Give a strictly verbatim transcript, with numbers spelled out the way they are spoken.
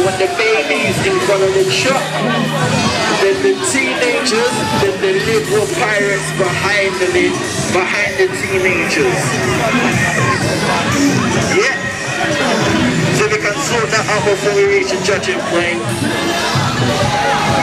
want the babies in front of the truck. Then the teenagers, then the little pirates behind the behind the teenagers. Yeah. So we can sort that out before we reach the judging point.